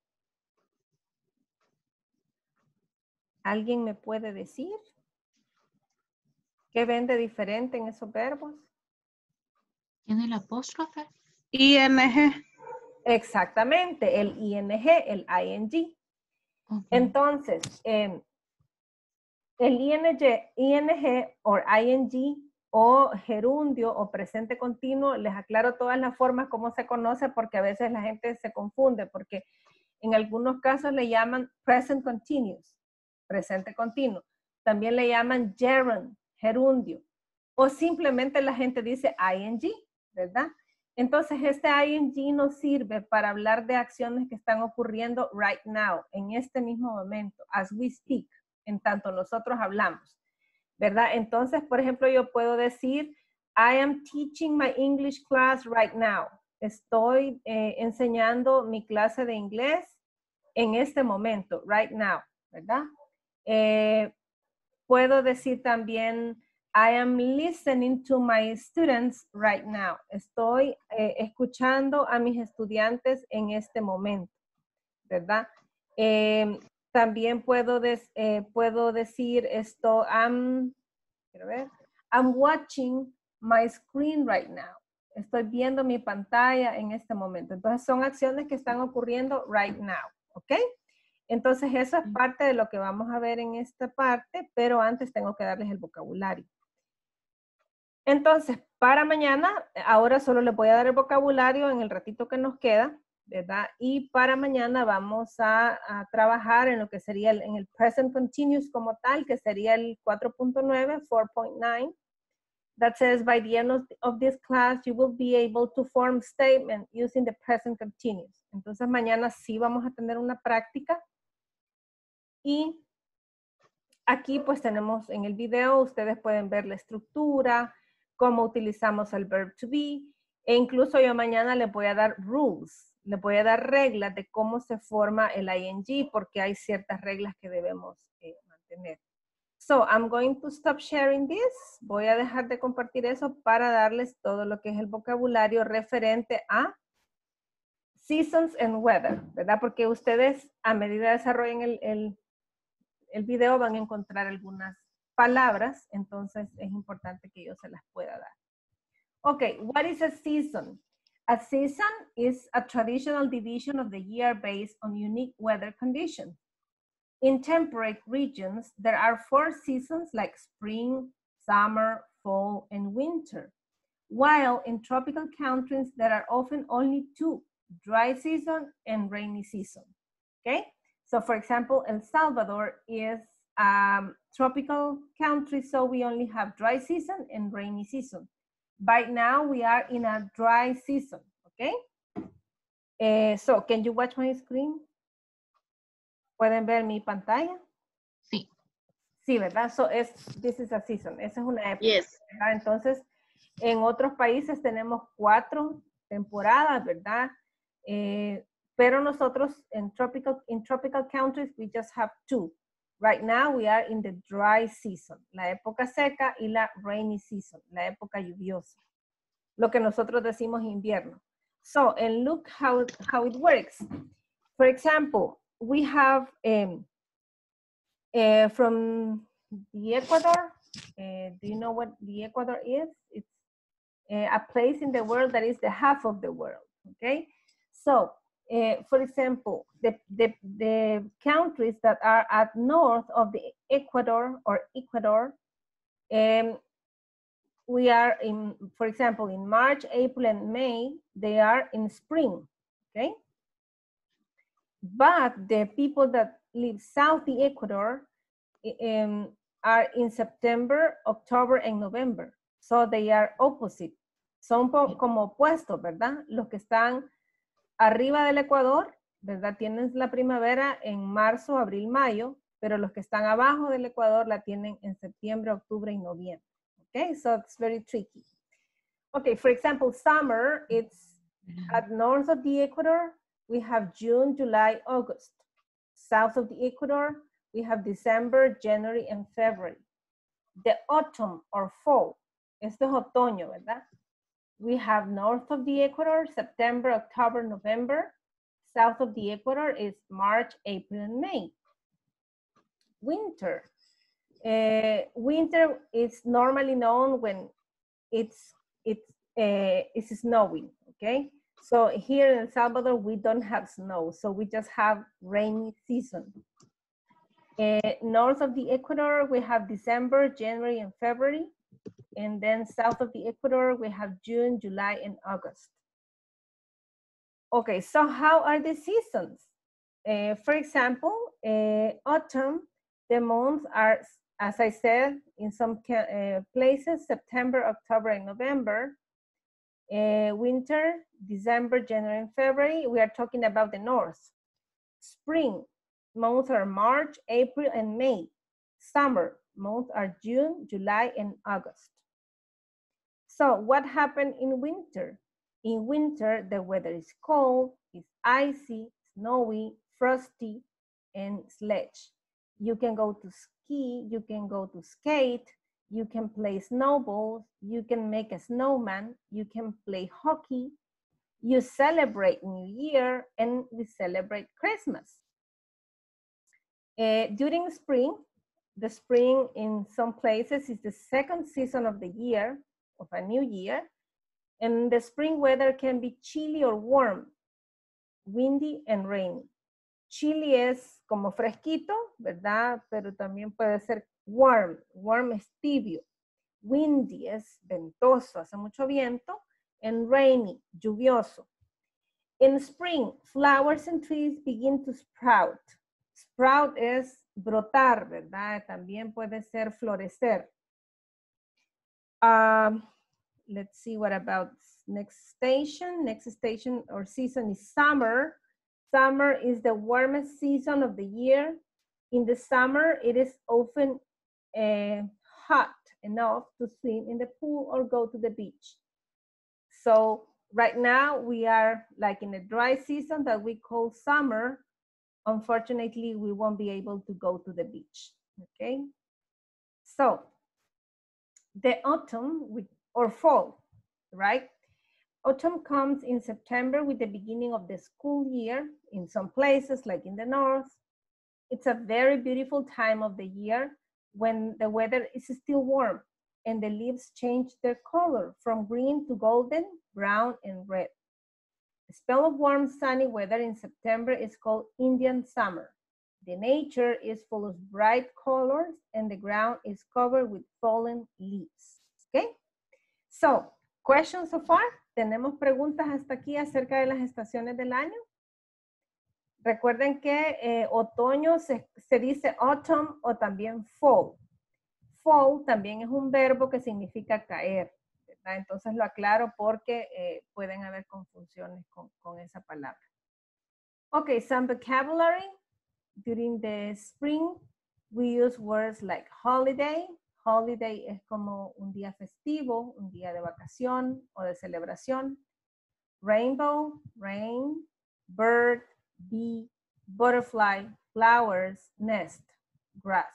¿Alguien me puede decir? ¿Qué ven de diferente en esos verbos? ¿Tiene el apóstrofe? I N G. Exactamente, el I N G, el I N G. Okay. Entonces, eh, el I N G, I N G o I N G o gerundio o presente continuo, les aclaro todas las formas como se conoce porque a veces la gente se confunde porque en algunos casos le llaman present continuous, presente continuo. También le llaman gerund, gerundio. O simplemente la gente dice I N G, ¿verdad? Entonces este I N G nos sirve para hablar de acciones que están ocurriendo right now, en este mismo momento, as we speak, en tanto nosotros hablamos, ¿verdad? Entonces, por ejemplo, yo puedo decir, I am teaching my English class right now. Estoy eh, enseñando mi clase de inglés en este momento, right now, ¿verdad? Eh, puedo decir también, I am listening to my students right now. Estoy eh, escuchando a mis estudiantes en este momento, ¿verdad? Eh, también puedo, des, eh, puedo decir esto, I'm, quiero ver, I'm watching my screen right now. Estoy viendo mi pantalla en este momento. Entonces son acciones que están ocurriendo right now, ¿ok? Entonces eso es parte de lo que vamos a ver en esta parte, pero antes tengo que darles el vocabulario. Entonces, para mañana, ahora solo les voy a dar el vocabulario en el ratito que nos queda, ¿verdad? Y para mañana vamos a, a trabajar en lo que sería el, en el present continuous como tal, que sería el cuatro punto nueve, cuatro punto nueve. That says, by the end of, of this class, you will be able to form statement using the present continuous. Entonces, mañana sí vamos a tener una práctica. Y aquí pues tenemos en el video, ustedes pueden ver la estructura, cómo utilizamos el verb to be, e incluso yo mañana les voy a dar rules, les voy a dar reglas de cómo se forma el ing, porque hay ciertas reglas que debemos eh, mantener. So, I'm going to stop sharing this. Voy a dejar de compartir eso para darles todo lo que es el vocabulario referente a seasons and weather, ¿verdad? Porque ustedes a medida desarrollen el, el, el video van a encontrar algunas palabras, entonces es importante que yo se las pueda dar. Okay, what is a season? A season is a traditional division of the year based on unique weather conditions. In temperate regions, there are four seasons like spring, summer, fall, and winter. While in tropical countries, there are often only two, dry season and rainy season, okay? So for example, El Salvador is a um, tropical country, so we only have dry season and rainy season. By now, we are in a dry season, okay? Uh, so can you watch my screen? ¿Pueden ver mi pantalla? Sí. Sí, ¿verdad? So es, this is a season. Esa es una época. Yes. ¿verdad? Entonces, en otros países tenemos cuatro temporadas, ¿verdad? Eh, pero nosotros en tropical, in tropical countries, we just have two. Right now, we are in the dry season, la época seca y la rainy season, la época lluviosa. Lo que nosotros decimos invierno. So, and look how, how it works. For example, we have um, uh, from the Ecuador. Uh, do you know what the Ecuador is? It's uh, a place in the world that is the half of the world, okay? So, uh, for example, the, the, the countries that are at north of the Ecuador or Ecuador, um, we are in, for example, in March, April, and May, they are in spring, okay? But the people that live south the Ecuador um, are in September, October, and November. So they are opposite. Son como opuestos, ¿verdad? Los que están arriba del Ecuador, ¿verdad? Tienen la primavera en marzo, abril, mayo, pero los que están abajo del Ecuador la tienen en septiembre, octubre, y noviembre. Okay, so it's very tricky. Okay, for example, summer, it's at north of the Ecuador, we have June, July, August. South of the Ecuador, we have December, January, and February. The autumn or fall, esto es otoño, ¿verdad? We have north of the Ecuador, September, October, November. South of the Ecuador is March, April, and May. Winter. Uh, winter is normally known when it's, it's, uh, it's snowing, okay? So here in El Salvador, we don't have snow, so we just have rainy season. Uh, north of the Ecuador, we have December, January, and February. And then south of the Ecuador, we have June, July, and August. Okay, so how are the seasons? Uh, for example, uh, autumn, the months are, as I said, in some uh, places, September, October, and November. Uh, winter, December, January, and February. We are talking about the north. Spring, months are March, April, and May. Summer, months are June, July, and August. So what happened in winter? In winter, the weather is cold, it's icy, snowy, frosty, and sledge. You can go to ski, you can go to skate, you can play snowballs, you can make a snowman, you can play hockey, you celebrate New Year, and we celebrate Christmas. Uh, during spring, the spring in some places is the second season of the year, of a new year, and the spring weather can be chilly or warm, windy and rainy. Chilly es como fresquito, ¿verdad? Pero también puede ser warm. Warm es tibio. Windy es ventoso, hace mucho viento. And rainy, lluvioso. In spring, flowers and trees begin to sprout. Sprout es brotar, ¿verdad? También puede ser florecer. Um, let's see what about next station. Next station or season is summer. Summer is the warmest season of the year. In the summer, it is often uh, hot enough to swim in the pool or go to the beach. So right now we are like in a dry season that we call summer. Unfortunately, we won't be able to go to the beach, okay? So the autumn or fall, right? Autumn comes in September with the beginning of the school year in some places like in the north. It's a very beautiful time of the year when the weather is still warm and the leaves change their color from green to golden, brown, and red. The spell of warm, sunny weather in September is called Indian summer. The nature is full of bright colors and the ground is covered with fallen leaves. Okay? So, questions so far? ¿Tenemos preguntas hasta aquí acerca de las estaciones del año? Recuerden que eh, otoño se, se dice autumn o también fall. Fall también es un verbo que significa caer, ¿verdad? Entonces lo aclaro porque eh, pueden haber confusiones con, con esa palabra. Okay, some vocabulary. During the spring, we use words like holiday. Holiday es como un día festivo, un día de vacación o de celebración. Rainbow, rain, bird, bee, butterfly, flowers, nest, grass.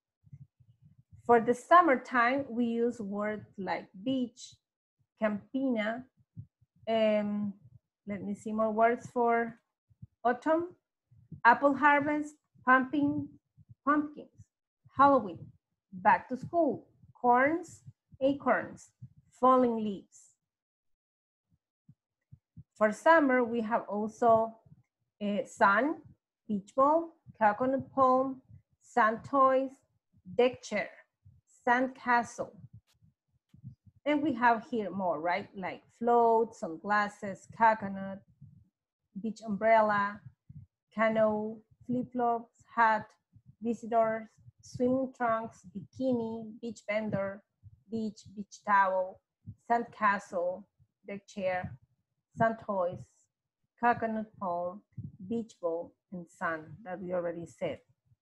For the summertime, we use words like beach, campina. Um, let me see more words for autumn. Apple harvest, pumpkin, pumpkins, Halloween, back to school, corns, acorns, falling leaves. For summer, we have also uh, sun, beach ball, coconut palm, sand toys, deck chair, sand castle. And we have here more, right? Like float, sunglasses, coconut, beach umbrella, canoe, flip-flops, hat, visitors, swimming trunks, bikini, beach vendor, beach, beach towel, sand castle, deck chair, sand toys, coconut palm, beach ball, and sun that we already said.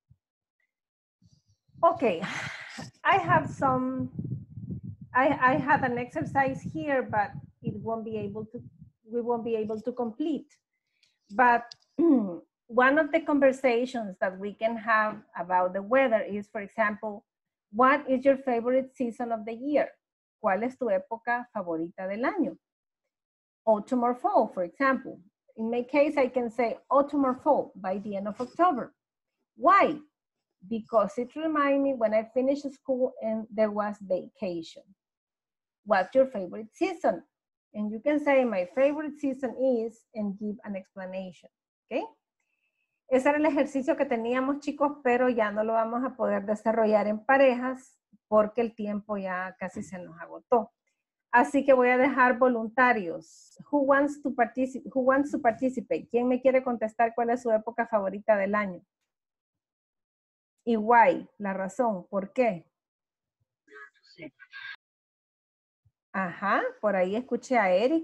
Okay, I have some, I, I have an exercise here, but it won't be able to, we won't be able to complete. But one of the conversations that we can have about the weather is, for example, what is your favorite season of the year? ¿Cuál es tu época favorita del año? Autumn or fall, for example. In my case, I can say autumn or fall by the end of October. Why? Because it reminds me when I finished school and there was vacation. What's your favorite season? And you can say my favorite season is, and give an explanation, okay? Ese era el ejercicio que teníamos, chicos, pero ya no lo vamos a poder desarrollar en parejas porque el tiempo ya casi se nos agotó. Así que voy a dejar voluntarios. Who wants to participate? Who wants to participate? ¿Quién me quiere contestar cuál es su época favorita del año? Y why, la razón, ¿por qué? Ajá, por ahí escuché a Eric.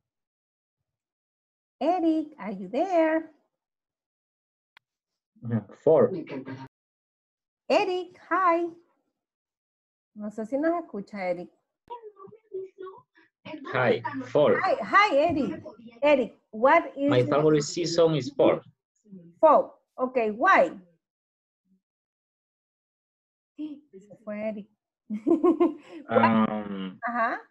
Eric, are you there? Four. Eric, hi. No sé si nos escucha, Eric. Hi, four. Hi, hi, Eric. Eric, what is My favorite season is fall. fall? Okay, why? Se fue Eric. Um, Ajá.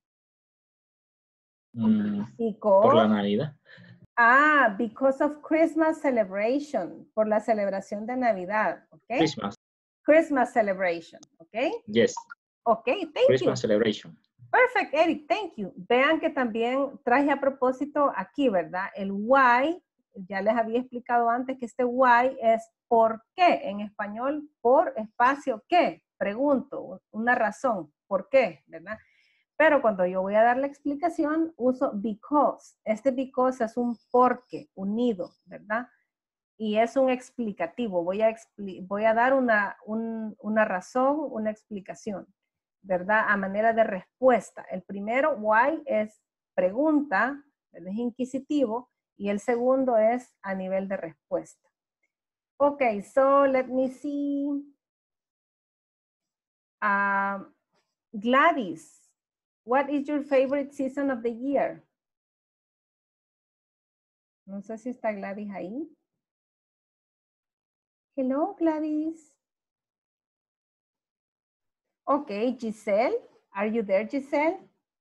mm, Because, por la Navidad. ah, because of Christmas celebration, por la celebración de Navidad, okay? Christmas. Christmas celebration, okay? Yes. Okay, thank Christmas you. celebration. Perfect, Eric, thank you. Vean que también traje a propósito aquí, ¿verdad? El why, ya les había explicado antes que este why es por qué, en español, por espacio qué, pregunto, una razón, ¿por qué? ¿Verdad? Pero cuando yo voy a dar la explicación, uso because. Este because es un porque, unido, ¿verdad? Y es un explicativo. Voy a, expli voy a dar una, un, una razón, una explicación, ¿verdad? A manera de respuesta. El primero, why, es pregunta, es inquisitivo, y el segundo es a nivel de respuesta. Okay, so let me see. Uh, Gladys, what is your favorite season of the year? No sé si está Gladys ahí. Hello, Gladys. Okay, Giselle, are you there, Giselle?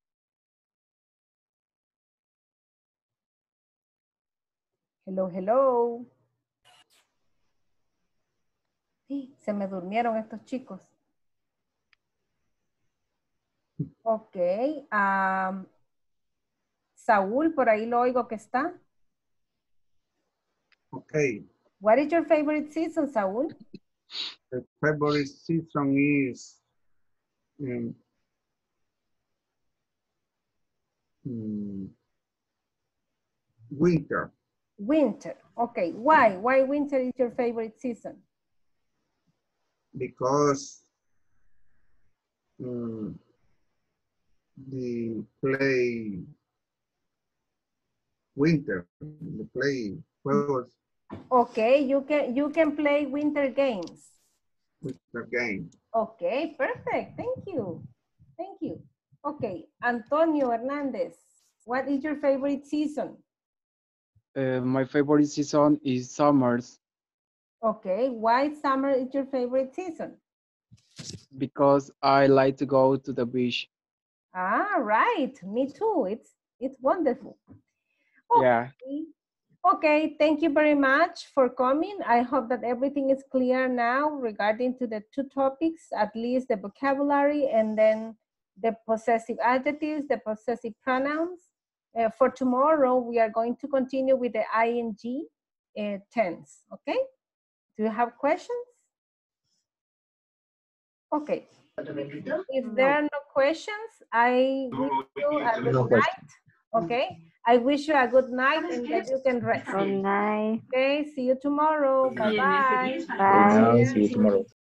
Hello, hello. Sí, se me durmieron estos chicos. Ok. Um, Saúl, por ahí lo oigo que está. Okay. What is your favorite season, Saúl? The favorite season is um, mm, winter Winter. Okay. Why? Why winter is your favorite season? because um, the play winter, the play juegos Okay, you can you can play winter games. winter game. Okay, perfect. Thank you. Thank you. Okay, Antonio Hernandez, what is your favorite season? Uh, my favorite season is summers Okay, why summer is your favorite season? because I like to go to the beach. Ah, right. Me too. It's it's wonderful. Okay. Yeah. Okay, thank you very much for coming. I hope that everything is clear now regarding to the two topics, at least the vocabulary and then the possessive adjectives, the possessive pronouns. Uh, for tomorrow, we are going to continue with the ing uh, tense, okay? Do you have questions? Okay. If there are no questions, I wish you a good No question. night, okay? I wish you a good night and that you can rest. Good night. Okay, see you tomorrow. Bye-bye. Bye. Now, see you tomorrow.